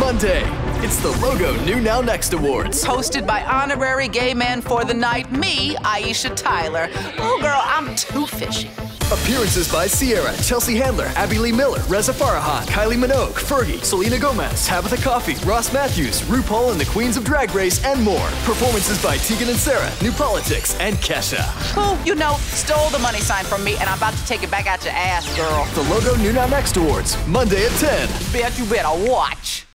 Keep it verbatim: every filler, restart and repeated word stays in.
Monday, it's the Logo NewNowNext Awards. Hosted by honorary gay man for the night, me, Aisha Tyler. Oh, girl, I'm too fishy. Appearances by Sierra, Chelsea Handler, Abby Lee Miller, Reza Farahan, Kylie Minogue, Fergie, Selena Gomez, Tabitha Coffey, Ross Matthews, RuPaul and the Queens of Drag Race, and more. Performances by Tegan and Sarah, New Politics, and Kesha. Who, you know, stole the money sign from me, and I'm about to take it back out your ass, girl. The Logo NewNowNext Awards, Monday at ten. Bet you better watch.